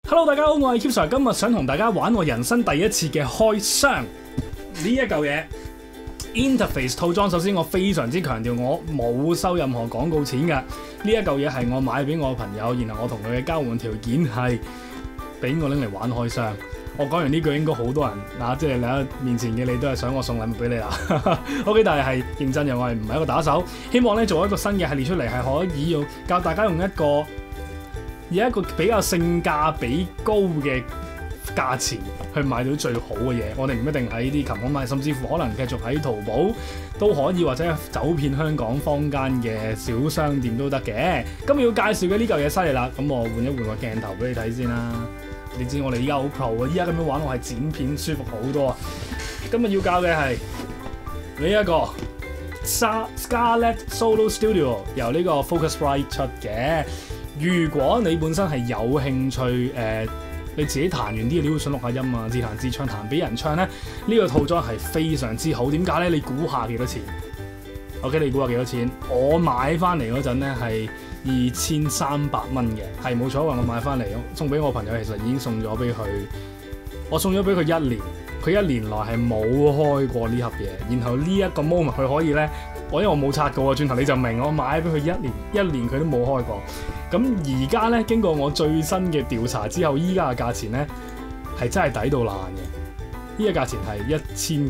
Hello， 大家好，我係 Keep Sir， 今日想同大家玩我人生第一次嘅開箱呢一嚿嘢 Interface 套裝。首先我非常之強調，我冇收任何廣告錢㗎。呢一嚿嘢係我買俾我朋友，然後我同佢嘅交換條件係俾我拎嚟玩開箱。我講完呢句應該好多人即係你喺面前嘅你都係想我送禮物俾你啦。OK， 但係認真嘅，我係唔係一個打手，希望咧做一個新嘅系列出嚟，係可以用教大家用以一個比較性價比高嘅價錢去買到最好嘅嘢。我哋唔一定喺啲琴行買，甚至乎可能繼續喺淘寶都可以，或者走遍香港坊間嘅小商店都得嘅。今日要介紹嘅呢嚿嘢犀利啦，咁我換一換個鏡頭俾你睇先啦。你知我哋依家好 pro 啊，依家咁樣玩我係剪片舒服好多啊。今日要教嘅係呢一個 Scarlett Solo Studio 由呢個 Focusrite 出嘅。如果你本身係有興趣你自己彈完啲料想錄下音啊，自彈自唱彈俾人唱咧，呢個套裝係非常之好。點解咧？你估下幾多錢 ？OK， 你估下幾多錢？我買翻嚟嗰陣咧係2300蚊嘅，係冇錯。話我買翻嚟送俾我朋友，其實已經送咗俾佢。我送咗俾佢1年，佢1年內係冇開過呢盒嘢。然後呢一個 moment 佢可以咧，因為我冇刷過，轉頭你就明我買俾佢1年佢都冇開過。咁而家咧經過我最新嘅調查之後，依家嘅價錢咧係真係抵到爛嘅。依個價錢係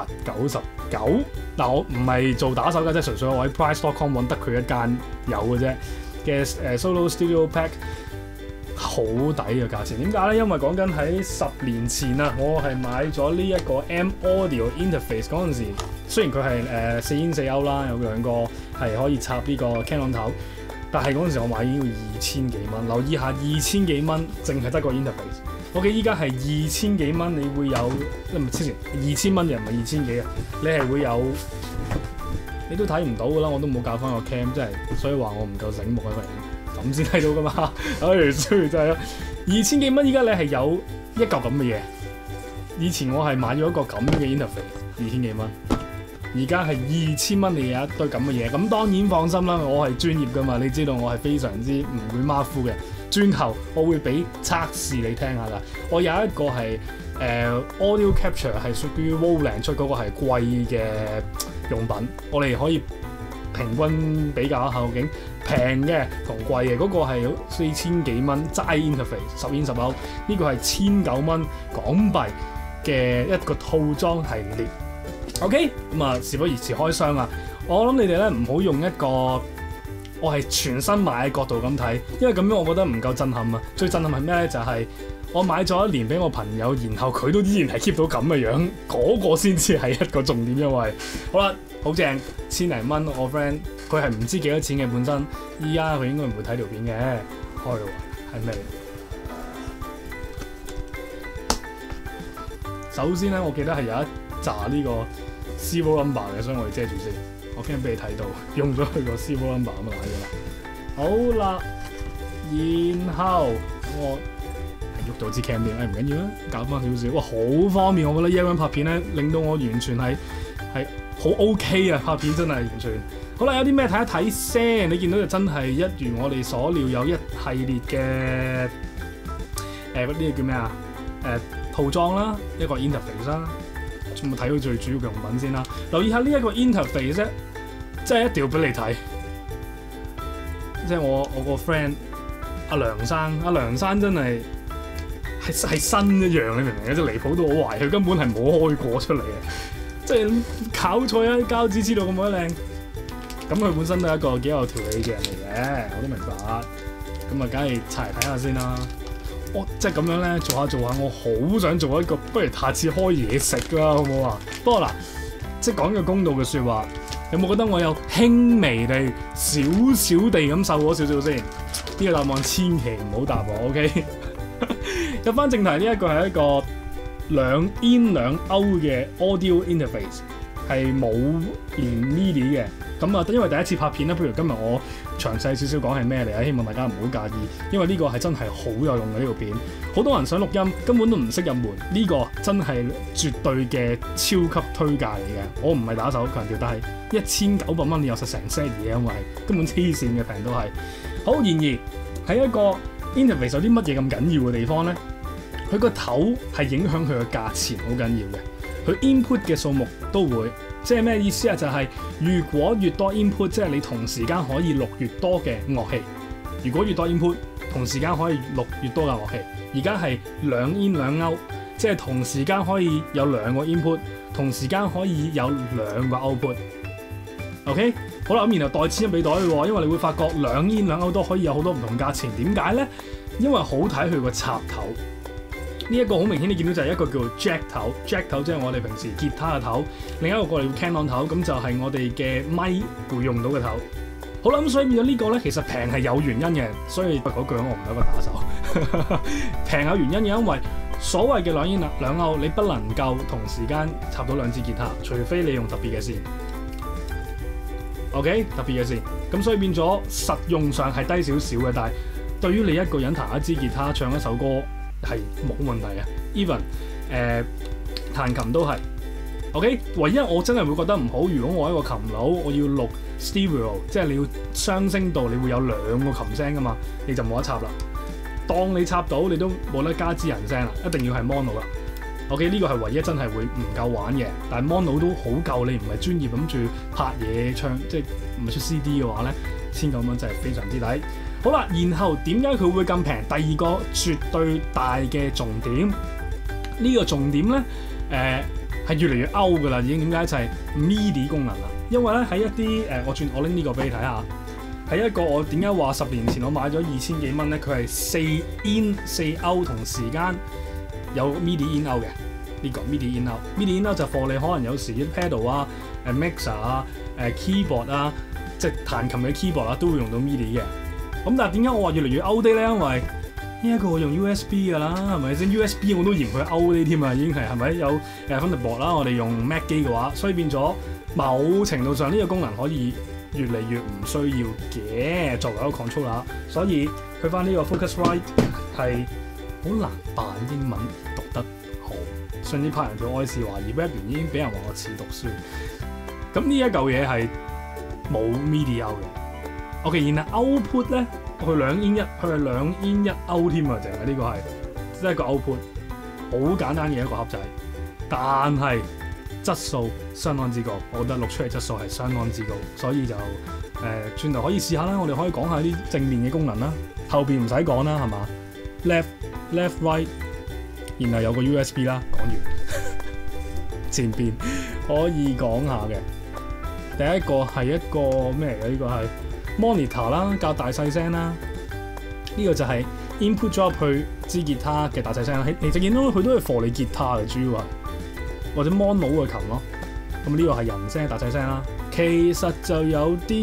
1999。嗱，我唔係做打手嘅，即係純粹我喺 Price.com 揾得佢一間有嘅啫嘅Solo Studio Pack， 好抵嘅價錢。點解咧？因為講緊喺10年前啊，我係買咗呢一個 M Audio Interface 嗰陣時，雖然佢係4煙4歐啦，有兩個係可以插呢個 Canon 頭。但係嗰陣時我買已經要2000幾蚊，留意下2000幾蚊，淨係得個 interface。OK， 依家係2000幾蚊，你會有唔係之前2000蚊嘅，唔係2000幾啊？你係會有，你都睇唔到㗎啦，我都冇校翻個 cam， 真係，所以話我唔夠醒目啊個人，咁先睇到㗎嘛。所以真係2000幾蚊，依家你係有一嚿咁嘅嘢。以前我係買咗一個咁嘅 interface， 2000幾蚊。而家係2000蚊，你有一堆咁嘅嘢，咁當然放心啦，我係專業噶嘛，你知道我係非常之唔會馬虎嘅。轉頭我會俾測試你聽下噶，我有一個係audio capture 係屬於 Roland 出嗰個係貴嘅用品，我哋可以平均比較下究竟平嘅同貴嘅嗰個係4000幾蚊齋 interface 10煙10歐，呢個係1900蚊港幣嘅一個套裝系列。OK， 咁啊，事不宜遲開箱啦！我諗你哋咧唔好用一個我係全新買嘅角度咁睇，因為咁樣我覺得唔夠震撼啊！最震撼係咩咧？就係我買咗1年俾我朋友，然後佢都依然係 keep 到咁嘅樣，嗰個先至係一個重點。因為好啦，好正，1000零蚊，我 friend 佢係唔知幾多錢嘅本身，依家佢應該唔會睇條片嘅，開咯喎，係咩？首先咧，我記得係有一紮呢個 serial number 嘅，所以我哋遮住先，我驚俾你睇到用咗佢個 serial number 咁就睇㗎啦。好啦，然後我係喐咗支 cam 添，唔緊要啦，搞翻少少，哇，好方便！我覺得依樣拍片咧，令到我完全係好 OK 啊！拍片真係完全好啦。有啲咩睇一睇先？你見到就真係一如我哋所料，有一系列嘅嗰啲叫咩啊？套裝啦，一個 interface 啦。咁睇到最主要嘅用品先啦，留意下呢一個 interface 啫，真係一定要俾你睇。即係我個 friend 阿梁生真係新一樣，你明唔明？即係離譜到好壞，佢根本係冇開過出嚟嘅。即係考菜啊，膠紙知道咁鬼靚，咁佢本身都係一個幾有條理嘅人嚟嘅，我都明白。咁啊，梗係拆嚟睇下先啦。即係咁樣咧，做下，我好想做一個，不如下次開嘢食啦，好唔好啊？不過嗱，即係講句公道嘅説話，有冇覺得我有輕微地、少少地咁瘦咗少少先？呢個答案千祈唔好答我 ，OK？ 入翻正題，呢一個係一個2煙2歐嘅 audio interface， 係冇連 MIDI 嘅。咁啊，因為第一次拍片啦，不如今日我詳細少少講係咩嚟啊？希望大家唔好介意，因為呢個係真係好有用嘅呢條片。好多人想錄音，根本都唔識入門，呢個真係絕對嘅超級推介嚟嘅。我唔係打手強調，但係1900蚊你有實成 set 嘢，因為根本黐線嘅平都係。好，然而喺一個 interface 有啲乜嘢咁緊要嘅地方咧？佢個頭係影響佢嘅價錢好緊要嘅，佢 input 嘅數目都會，即係咩意思啊？就係、如果越多 input， 即係你同時間可以錄越多嘅樂器。如果越多 input， 同時間可以錄越多嘅樂器。而家係2 in 2 out， 即係同時間可以有2個 input， 同時間可以有2個 output。OK， 好啦，咁然後袋錢入俾袋喎，因為你會發覺2 in 2 out 都可以有好多唔同價錢。點解咧？因為好睇佢個插頭。呢一個好明顯，你見到就係一個叫 jack 頭 ，jack 頭即係我哋平時吉他嘅頭，另一個我哋叫 Canon 頭，咁就係我哋嘅咪會用到嘅頭。好啦，咁所以變咗呢個咧，其實平係有原因嘅，所以嗰句我唔係一個打手。平有原因嘅，因為所謂嘅2 in 2 out， 你不能夠同時間插到2支吉他，除非你用特別嘅線。OK， 特別嘅線，咁所以變咗實用上係低少少嘅，但係對於你一個人彈一支吉他唱一首歌，係冇問題嘅 ，even 彈琴都係 OK。唯一我真係會覺得唔好，如果我一個琴佬，我要錄 stereo， 即係你要雙聲道，你會有2個琴聲噶嘛，你就冇得插啦。當你插到，你都冇得加支人聲啦，一定要係 mono 啦。OK， 呢個係唯一真係會唔夠玩嘅，但係 mono 都好夠，你唔係專業諗住拍嘢唱，即係唔係出 CD 嘅話咧，1900蚊真係非常之抵。好啦，然後點解佢會咁平？第二個絕對大嘅重點，呢個重點咧，係越嚟越 out 噶啦，已經點解就係 MIDI 功能啦。因為咧喺一啲我拎呢個俾你睇下，係一個我點解話10年前我買咗2000幾蚊咧？佢係4 in 4 out 同時間有 MIDI in out 嘅呢個 MIDI in out。MIDI in out 就for你可能有時啲 pedal 啊、mixer 啊、keyboard 啊，即係彈琴嘅 keyboard 啊，都會用到 MIDI 嘅。咁但係點解我話越嚟越 out 啲咧？因為呢一個我用 USB 㗎啦，係咪先 USB 我都嫌佢 out 啲添啊，已經係咪有Thunderbolt 啦？我哋用 Mac 機嘅話，所以變咗某程度上呢個功能可以越嚟越唔需要嘅，作為一個 controller。所以去翻呢個 Focusrite 係好難扮英文讀得好。上次拍人做愛是華而 rap 完已經俾人話我似讀書。咁呢一嚿嘢係冇 MIDI out 嘅。OK， 然後 output 咧，佢2 in 1，佢係2 in 1 out 添啊！淨係呢個係即係一個 output，好簡單嘅一個盒仔，但係質素相當之高，我覺得錄出嚟質素係相當之高，所以就轉頭可以試下啦。我哋可以講下啲正面嘅功能啦，後邊唔使講啦，係嘛 ？left right， 然後有個 USB 啦，講完前邊可以講下嘅，第一個係一個咩嚟嘅？呢個係monitor 啦，較大細聲啦，呢個就係 input 咗入去支吉他嘅大細聲啦。其實見到佢都係 for 你吉他嘅，主要係或者 mono 嘅琴咯。咁呢個係人聲大細聲啦，其實就有啲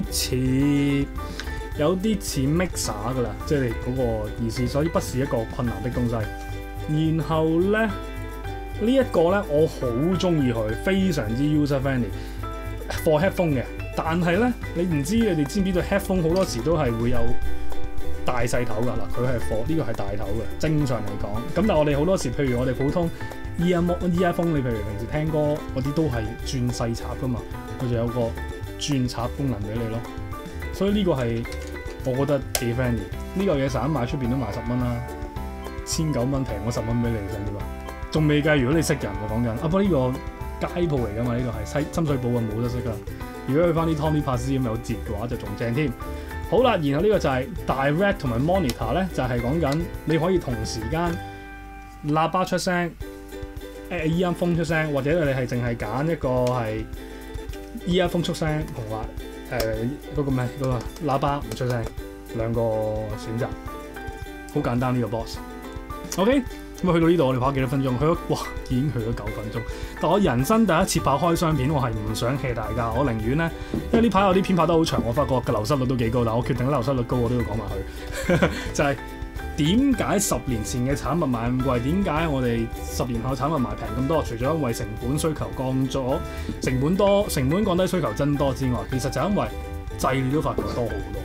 似 mixer 噶啦，即係嗰個意思，所以不是一個困難的東西。然後咧呢一個咧，我好中意佢，非常之 user friendly for headphone 嘅。但係咧，你哋知唔知道 headphone 好多時都係會有大細頭㗎啦？佢係 for 呢個係大頭嘅，正常嚟講。咁但係我哋好多時，譬如我哋普通 earphone， 你譬如平時聽歌嗰啲都係轉細插㗎嘛，佢就有個轉插功能俾你咯。所以呢個係我覺得幾 friendly。呢個嘢散賣出邊都賣10蚊啦，1900蚊平我10蚊俾你，想點啊？仲未計如果你識人喎，講緊不過呢個街鋪嚟㗎嘛，呢個係深水埗啊，冇得識㗎。如果去翻啲 Tommy Pass 咁有折嘅話，就仲正添。好啦，然後呢個就係 Direct 同埋 Monitor 咧，就係講緊你可以同時間喇叭出聲、耳音風出聲，或者你係淨係揀一個係耳音風出聲同埋嗰個咩嗰個喇叭唔出聲，兩個選擇，好簡單呢個 box。OK。咁去到呢度，我哋拍幾多分鐘？已經去咗9分鐘。但我人生第一次拍開箱片，我係唔想 hea 大家。我寧願咧，因為呢排有啲片拍得好長，我發覺嘅流失率都幾高。但我決定流失率高，我都要講埋佢。就係點解10年前嘅產品賣咁貴？點解我哋10年後產品賣平咁多？除咗因為成本需求降咗，成本降低需求增多之外，其實就因為製料都發覺多好多。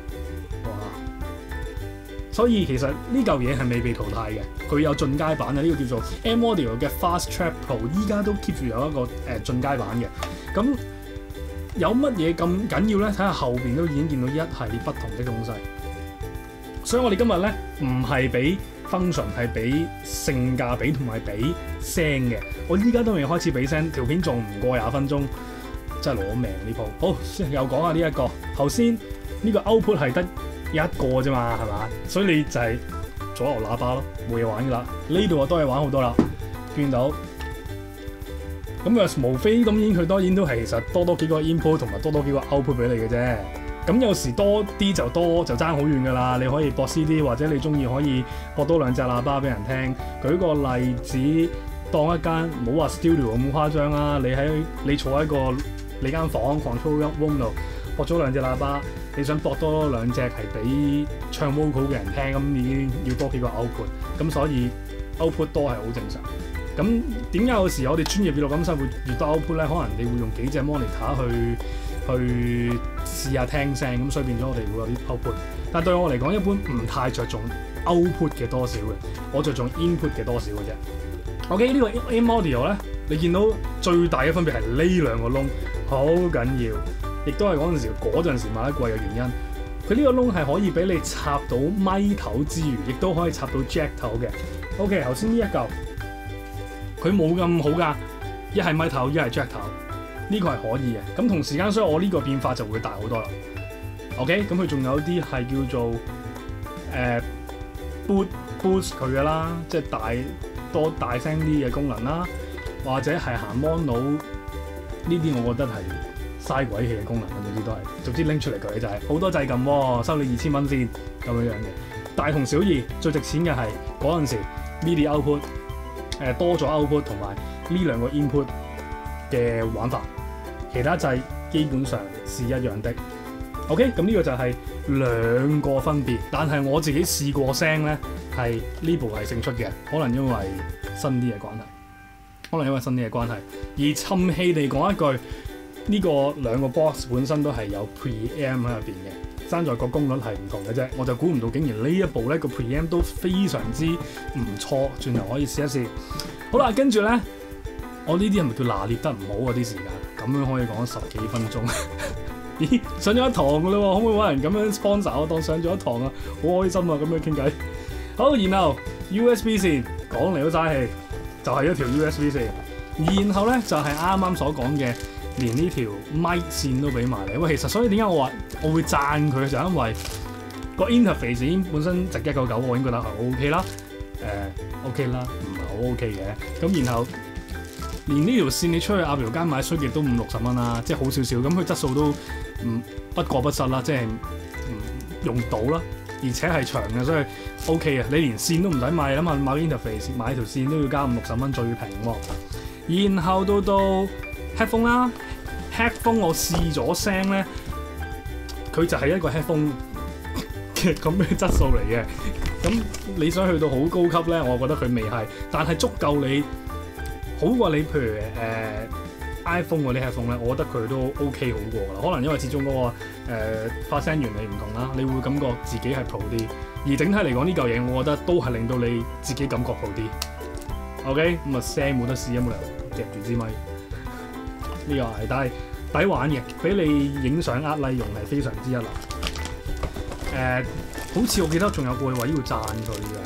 所以其實呢嚿嘢係未被淘汰嘅，佢有進階版嘅，呢個叫做 M-Audio 嘅 Fast Track Pro， 依家都 keep 住有一個進階版嘅。咁有乜嘢咁緊要咧？睇下後邊都已經見到一系列不同的東西。 所以我哋今日咧唔係俾 function， 係俾性價比同埋俾聲嘅。我依家都未開始俾聲，條片仲唔過20分鐘，真係攞命呢鋪。好，又講下呢一個。頭先呢個 output 係得一個啫嘛，係嘛？所以你就係左右喇叭咯，冇嘢玩噶啦。呢度啊多嘢玩好多啦，見到。咁啊，無非咁演佢當然都係其實多幾個 input 同埋多幾個 output 俾你嘅啫。咁有時多啲就爭好遠㗎啦。你可以駁 CD 或者你中意可以駁多2隻喇叭俾人聽。舉個例子，當一間冇話 studio 咁誇張啦，你坐喺你間房 control room 度駁咗2隻喇叭，你想駁多2隻係俾唱 vocal 嘅人聽，咁已經要多幾個 output。咁所以 output 多係好正常。咁點解有時我哋專業娛樂感受會越多 output 咧？可能你會用幾隻 monitor 去試下聽聲，咁所以變咗我哋會有啲 output。但對我嚟講，一般唔太着重 output 嘅多少嘅，我着重 input 嘅多少嘅啫。OK， 呢個 M Audio 咧，你見到最大嘅分別係呢2個窿，好緊要，亦都係嗰陣時買得貴嘅原因。佢呢個窿係可以俾你插到咪頭之餘，亦都可以插到 jack 頭嘅。OK， 頭先呢一嚿。佢冇咁好㗎，一係咪頭，一係 jack 頭，呢個係可以嘅。咁同時間，所以我呢個變化就會大好多啦。OK， 咁佢仲有啲係叫做boost 佢嘅啦，即係大聲啲嘅功能啦，或者係行 mono 呢啲，我覺得係嘥鬼氣嘅功能，總之拎出嚟佢就係好多掣撳喎，收你2000蚊先咁樣嘅。大同小異，最值錢嘅係嗰陣時 MIDI output。多咗 output 同埋呢2個 input 嘅玩法，其他掣基本上是一樣的。OK， 咁呢個就係2個分別。但係我自己試過聲咧，係呢部係勝出嘅，可能因為新啲嘅關係。而沉氣地講一句，呢個2個 box 本身都係有 preamp 喺入邊嘅。爭在個功率係唔同嘅啫，我就估唔到竟然呢一部咧個 preamp 都非常之唔錯，轉頭可以試一試。好啦，跟住咧，我呢啲係咪叫拿捏得唔好啊？啲時間咁樣可以講10幾分鐘。咦，上咗一堂㗎啦喎，可唔可以揾人咁樣 sponsor 我當上咗一堂啊？好開心啊，咁樣傾偈。好，然後 USB 線講嚟都嘥氣，就係一條 USB 線。然後咧就係啱啱所講嘅。連呢條咪線都俾埋你，喂，其實所以點解我話我會讚佢，就係因為個 interface 已經本身值199，我已經覺得係 OK 啦，OK 啦，唔係好 OK 嘅。咁然後連呢條線你出去鴨寮街買衰極都50-60蚊啦，即係好少少。咁佢質素都不過不失啦，即係用到啦，而且係長嘅，所以 OK 啊。你連線都唔使買，諗下買 interface 買條線都要加50-60蚊最平喎。然後到 headphone 啦。headphone 我試咗聲咧，佢就係一個 headphone 嘅咁嘅質素嚟嘅。咁你想去到好高級咧，我覺得佢未係，但係足夠你好過你，譬如iPhone 嗰啲 headphone 咧，我覺得佢都 OK 好過啦。可能因為始終嗰個發聲原理唔同啦，你會感覺自己係 pro 啲。而整體嚟講呢嚿嘢，我覺得都係令到你自己感覺 pro 啲。OK， 咁啊聲冇得試，有冇理由夾住支咪？呢個係，但係抵玩嘅，俾你影相呃 like 用係非常之一流。好似我記得仲有個位要讚佢嘅，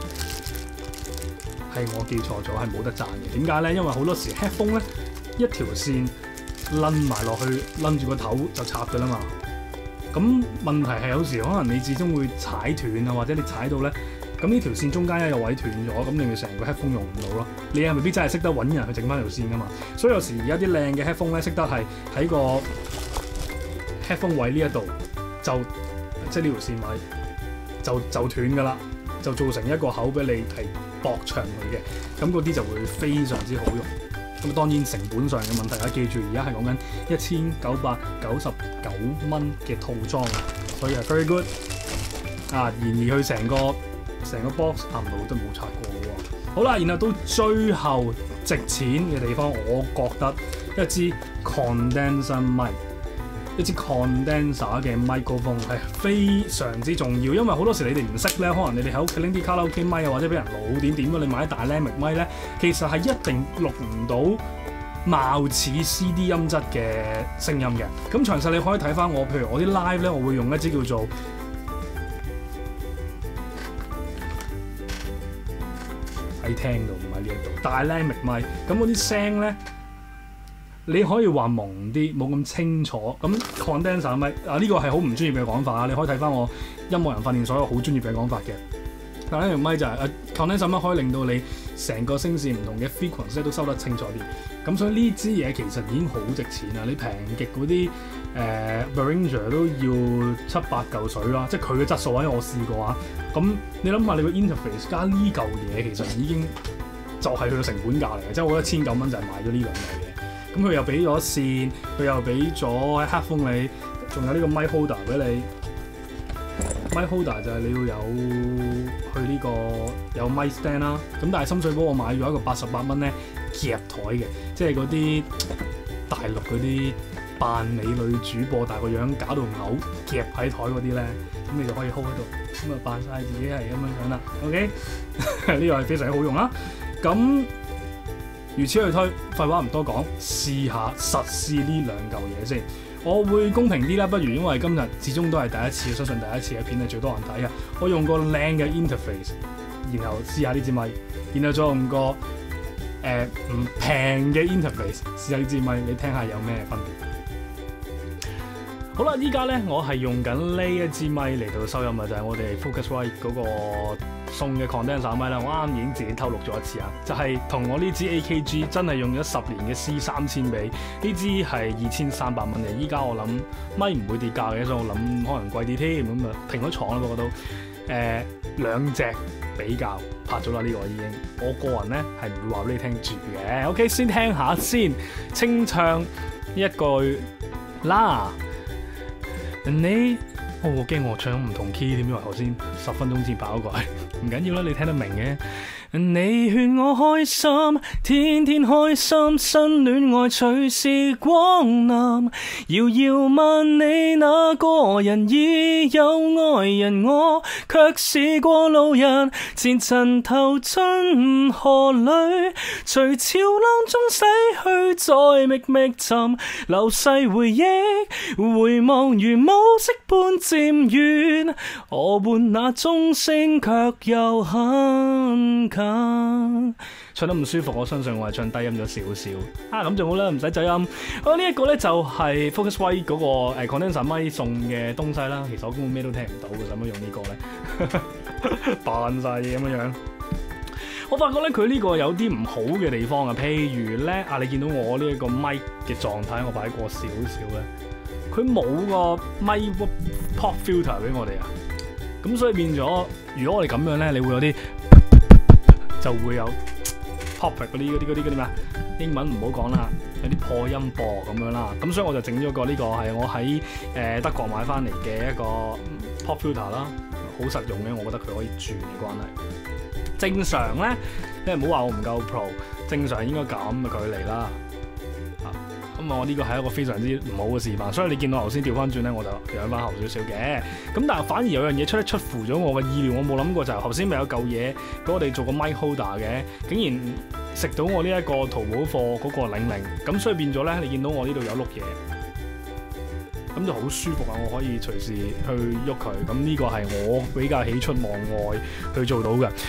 係我記錯咗，係冇得讚嘅。點解咧？因為好多時 headphone 咧一條線攆埋落去，攆住個頭就插㗎啦嘛。咁問題係有時可能你始終會踩斷啊，或者你踩到咧。咁呢條線中間一有位斷咗，咁你咪成個 headphone 用唔到咯。你係未必真係識得揾人去整翻條線噶嘛。所以有時而家啲靚嘅 headphone 咧，識得係喺個 headphone 位呢一度就即係呢條線位就斷噶啦，就造成一個口俾你係駁長佢嘅。咁嗰啲就會非常之好用。咁當然成本上嘅問題啦，記住而家係講緊1999蚊嘅套裝，所以係 very good。然而佢成個 box 啱唔到都冇拆過喎。好啦，然後到最後值錢嘅地方，我覺得一支 condenser mic， 一支 condenser 嘅 microphone 係非常之重要，因為好多時你哋唔識咧，可能你哋喺屋企拎啲卡拉 OK 咪啊，或者俾人老點點啊，你買啲大 dynamic 咪咧，其實係一定錄唔到貌似 CD 音質嘅聲音嘅。咁詳細你可以睇翻我，譬如我啲 live 咧，我會用一支叫做喺廳度，唔喺呢一度。Dynamic mic，咁嗰啲聲咧，你可以話朦啲，冇咁清楚。咁 condenser mic 呢個係好唔專業嘅講法啊！你可以睇翻我音樂人訓練所有好專業嘅講法嘅。Dynamic mic 就係condenser mic可以令到你成個聲線唔同嘅 frequency 都收得清楚啲。咁所以呢支嘢其實已經好值錢啦！你平極嗰啲Behringer 都要7-8嚿水啦，即係佢嘅質素啊！因為我試過啊。咁你諗下，你個 interface 加呢嚿嘢，其實已經就係佢嘅成本價嚟嘅，即係我覺得1,900蚊就係買咗呢兩樣嘢。咁佢又俾咗線，佢又俾咗 headphone 你，仲有呢個 mic holder 俾你。mic holder 就係你要有去呢個有 mic stand 啦。咁但係深水埗我買咗一個88蚊咧夾台嘅，即係嗰啲大陸嗰啲扮美女主播，但係個樣搞到嘔夾喺台嗰啲咧，咁你就可以 hold 喺度，咁啊扮晒自己係咁樣樣啦。OK， 呢個係非常之好用啦。咁如此類推，廢話唔多講，試下實試呢兩嚿嘢先。我會公平啲啦，不如因為今日始終都係第一次，相信第一次嘅片係最多人睇嘅。我用個靚嘅 interface， 然後試下呢支咪，然後再用個唔平嘅 interface 試下呢支咪，你聽下有咩分別。好啦，依家咧我係用緊呢一支咪嚟到收音啊，就係我哋 Focusrite 嗰個送嘅 condenser 咪啦。我啱啱已經自己偷錄咗一次啊，就係同我呢支 AKG 真係用咗10年嘅 C3000比，呢支係2300蚊嘅。依家我諗咪唔會跌價嘅，所以我諗可能貴啲添，咁啊停咗廠啦，不過都兩隻比較拍咗啦，呢個已經。我個人咧係唔會話俾你聽住嘅。OK， 先聽下先，清唱一句啦。你我驚我唱唔同 key 點，因為頭先10分鐘前跑過嚟，唔緊要啦，你聽得明嘅。你勸我開心，天天開心，新戀愛隨時光臨。遙遙問你那個人已有愛人，我卻是過路人。前塵投進河裏，隨潮浪中洗去，再覓覓尋流逝回憶，回望如霧色般漸遠，我伴那鐘聲卻又很近。唱得唔舒服，我相信我係唱低音咗少少啊，咁仲好啦，唔使走音。呢一個咧就係 Focusrite 嗰個condenser 咪送嘅東西啦。其實我根本咩都聽唔到嘅，使乜用呢個咧？扮晒嘢咁樣。我發覺咧佢呢個有啲唔好嘅地方啊，譬如咧你見到我呢一個咪嘅狀態，我擺過少少咧，佢冇個咪 pop filter 俾我哋啊，咁所以變咗，如果我哋咁樣咧，你會有啲。就會有 pop 嗰啲咩啊？英文唔好講啦，有啲破音播咁樣啦。咁所以我就整咗個呢個係我喺德國買翻嚟嘅一個 pop filter 啦，好實用嘅，我覺得佢可以轉嘅關係。正常咧，你唔好話我唔夠 pro， 正常應該咁嘅距離啦。咁我呢個係一個非常之唔好嘅示範，所以你見到頭先調翻轉咧，我就養翻後少少嘅。咁但係反而有樣嘢出乎咗我嘅意料，我冇諗過就係頭先咪有嚿嘢俾我哋做個 mic holder 嘅，竟然食到我呢一個淘寶貨嗰個領令，咁所以變咗咧，你見到我呢度有碌嘢，咁就好舒服啊！我可以隨時去喐佢，咁呢個係我比較喜出望外去做到嘅。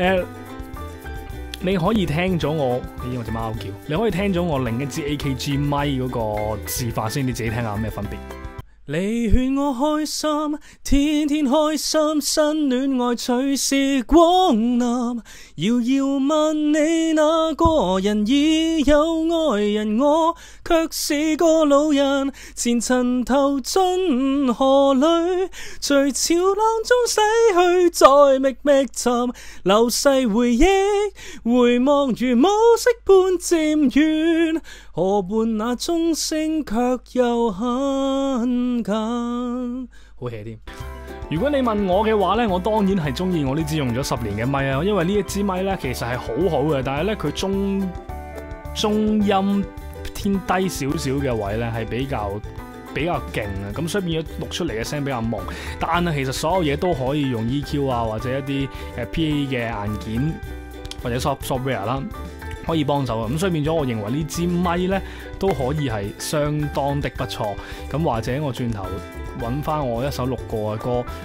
你可以聽咗我，我隻貓叫，你可以聽咗我另一支 AKG 咪嗰個示範先，你自己聽下有咩分別。你勸我開心，天天開心，新戀愛隨時光臨。遙遙問你那個人已有愛人，我卻是個老人。前塵投進河裏，隨潮浪中洗去，再覓覓尋流逝回憶，回望如霧色般漸遠，河畔那鐘聲卻又很近，好 hea 添。如果你問我嘅話咧，我當然係中意我呢支用咗10年嘅咪啊，因為呢一支咪咧其實係好好嘅，但係咧佢中音偏低少少嘅位咧係比較勁啊，咁所以變咗錄出嚟嘅聲比較朦。但係其實所有嘢都可以用 EQ 啊，或者一啲PA 嘅硬件或者 software 啦，可以幫手啊。咁所以變咗，我認為呢支咪咧都可以係相當的不錯。咁或者我轉頭揾翻我一首錄過嘅歌，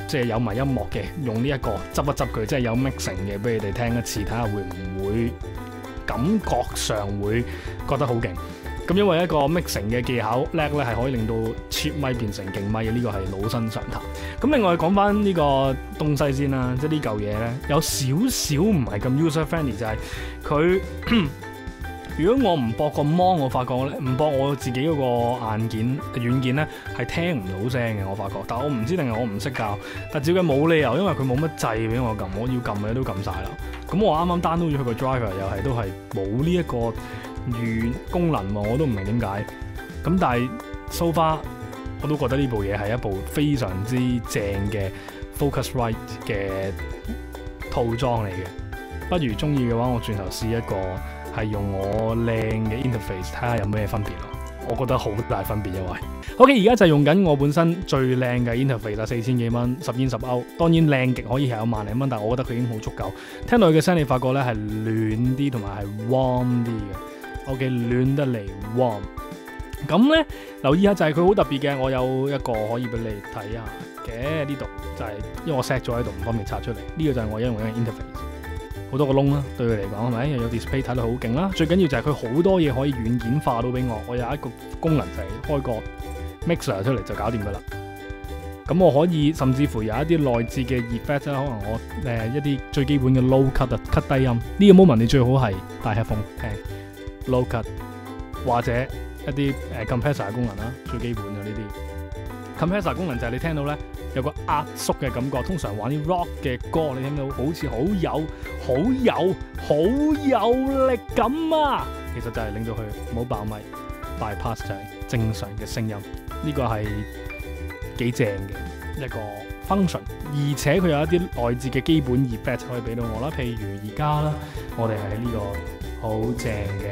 即係有埋音樂嘅，用呢一個執一執佢，即係有 mixing 嘅，俾你哋聽一次，睇下會唔會感覺上會覺得好勁。咁因為一個 mixing 嘅技巧叻咧，係可以令到 cheap 咪變成勁咪嘅，呢個係老生常談。咁另外講翻呢個東西先啦，即係呢嚿嘢咧有少少唔係咁 user friendly， 就係佢如果我唔駁個 mon， 我發覺咧唔駁我自己嗰個硬件軟件咧係聽唔到聲嘅，我發覺。但我唔知定係我唔識教，但照計冇理由，因為佢冇乜掣俾我撳，我要撳嘅都撳晒啦。咁我啱啱 download 咗佢個 driver 又係都係冇呢一個功能喎，我都唔明點解。咁但係 so far 我都覺得呢部嘢係一部非常之正嘅 Focusrite 嘅套裝嚟嘅。不如中意嘅話，我轉頭試一個係用我靚嘅 interface 睇下有咩分別咯。我覺得好大分別，因為 OK 而家就用緊我本身最靚嘅 interface 啦，4000幾蚊，10煙10歐。當然靚極可以係有萬零蚊，但係我覺得佢已經好足夠。聽到佢嘅聲，你發覺咧係暖啲同埋係 warm 啲嘅。OK 暖得嚟 warm。咁咧留意下就係佢好特別嘅，我有一個可以俾你睇下嘅，呢度就係因為我 set 咗喺度唔方便拆出嚟。呢個就係我用緊嘅 interface。好多個窿啦，對佢嚟講係咪？又有 display 睇到好勁啦。最緊要就係佢好多嘢可以軟件化到俾我。我有一個功能就係開個 mixer 出嚟就搞掂噶啦。咁我可以甚至乎有一啲內置嘅 effect 啦，可能我一啲最基本嘅 low cut 啊 cut 低音呢個 moment 你最好係戴 headphone 聽 low cut 或者一啲compressor 嘅功能啦，最基本嘅呢啲 compressor 功能就係你聽到咧。有個壓縮嘅感覺，通常玩啲 rock 嘅歌，你聽到好似好有力感啊！其實就係令到佢唔好爆咪 bypass 就係正常嘅聲音，呢個係幾正嘅一個 function， 而且佢有一啲內置嘅基本 effect 可以俾到我啦，譬如而家啦，我哋喺呢個好正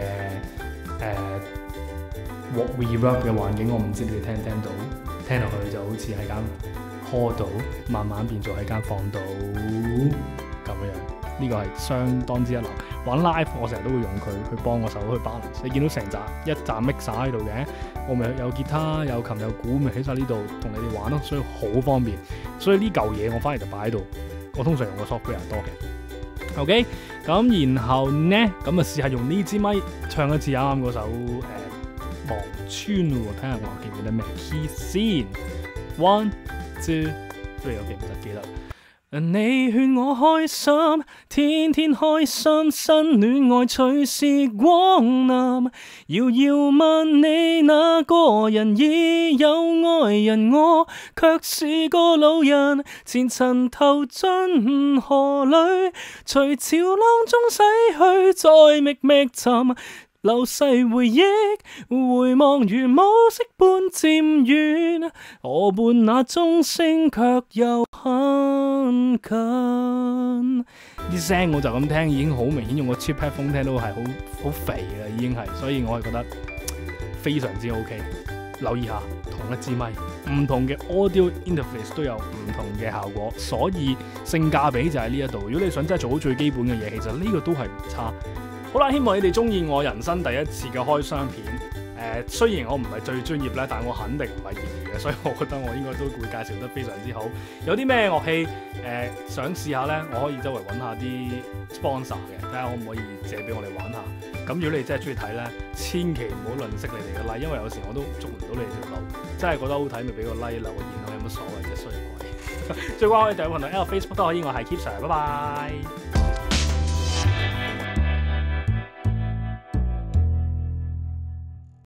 嘅reverb 嘅環境，我唔知你哋聽唔聽到，聽落去就好似喺間度慢慢變做喺間房度咁樣，呢個係相當之一流。玩 live 我成日都會用佢去幫我手去 balance。你見到成一紮 mixer 喺度嘅，我咪有吉他、有琴、有鼓，咪喺晒呢度同你哋玩咯，所以好方便。所以呢嚿嘢我翻嚟就擺喺度。我通常用個 software 多嘅。OK， 咁然後呢，咁啊試下用呢支咪唱一次啱啱嗰首望穿喎，睇下我記唔記得咩 key 先。One two three， OK 唔使記得。你勸我開心，天天開心，新戀愛隨時光臨。遙遙問你那個人已有愛人，我卻是個老人，前塵投進河裏，隨潮浪中逝去，再覓覓尋。流逝回憶，回望如暮色般漸遠，我伴那鐘聲卻又很近。啲聲我就咁聽，已經好明顯用個 cheap headphone 聽到係好肥啦，已經係，所以我係覺得非常之 OK。留意下同一支咪，唔同嘅 audio interface 都有唔同嘅效果，所以性價比就喺呢一度。如果你想真係做好最基本嘅嘢，其實呢個都係唔差。好啦，希望你哋中意我人生第一次嘅開箱片。雖然我唔係最專業咧，但我肯定唔係業餘嘅，所以我覺得我應該都會介紹得非常之好。有啲咩樂器想試下咧，我可以周圍揾下啲 sponsor 嘅，睇下可唔可以借俾我哋玩下。咁如果你真係中意睇咧，千祈唔好吝嗇你哋嘅 like，因為有時我都捉唔到你哋條路。真係覺得好睇咪俾個 like 留個言咯，有乜所謂啫？衰鬼！最關可以第一個頻道 Facebook 都可以，我係 Keep Sir，拜拜。